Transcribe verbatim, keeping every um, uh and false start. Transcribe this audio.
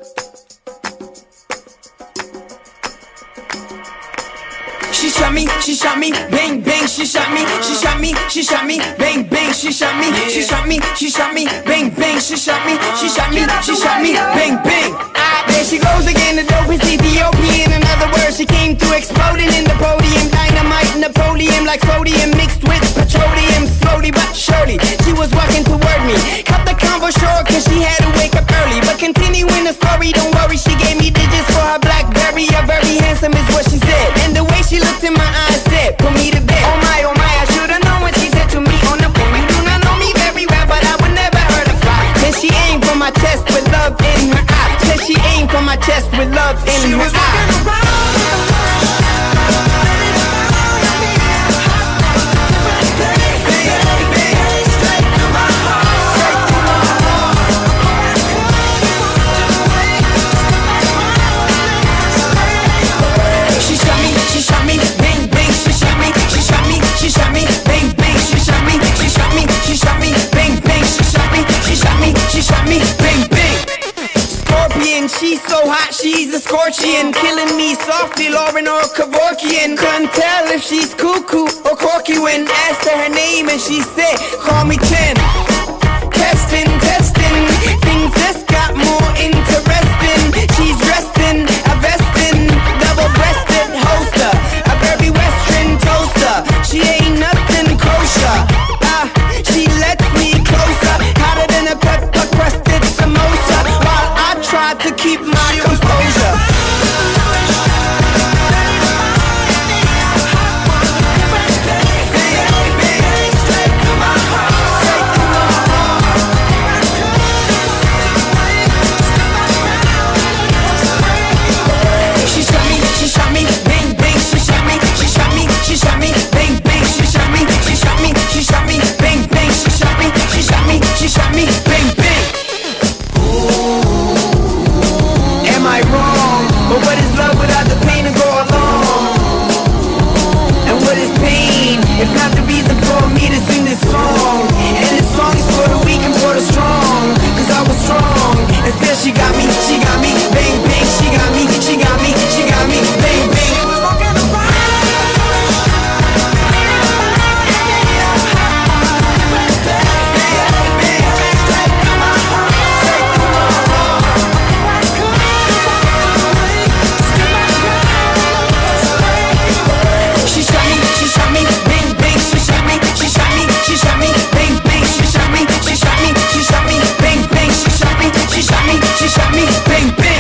She shot me, she shot me, bang bang, she shot me, she shot me, she shot me, bang bang, she shot me, she shot me, she shot me, bang bang, she shot me, she shot me, she shot me, bang bang. Ah, there she goes again, the dope is Ethiopian. In other words, she came through exploding in the podium, dynamite, Napoleon, like sodium mixed with petroleum. Slowly but surely, she was walking toward me. Cut the convo short, cause she had to wake up early. But continuing the story, don't worry, she gave me digits for her BlackBerry. A very handsome is what she said, and the way she looked in my eyes said, put me to bed. Oh my, oh my, I should've known what she said to me on the phone. You do not know me very well, but I would never hurt a fly. Then she aimed for my chest with love in her eye. Said she aimed for my chest with love in she her eye. She's so hot, she's a scorpion, killing me softly, Lauren or Kevorkian. Couldn't tell if she's cuckoo or corky when asked her her name and she said, call me Tim. Testing, testing, things just got more interesting. She's resting, a vestin', double-breasted holster, a very western toaster. She ain't nothing kosher. Ah, she lets me closer, hotter than a pepper-crusted samosa, while I try to keep my composure. She shot me, she shot me, bang bang, she shot me, she shot me, she shot me, bang bang, she shot me, she shot me, she shot me, bang bang, she shot me, she shot me, she shot me, bang bang. Am I wrong? But what is love without the pain to go along? And what is pain if not the reason for me to sing this song? And this song is for the weak and for the strong, cause I was strong, and still she got me, she got me, bang bang, she got me, she got me, she got me, bang bang. She shot me, bang bang.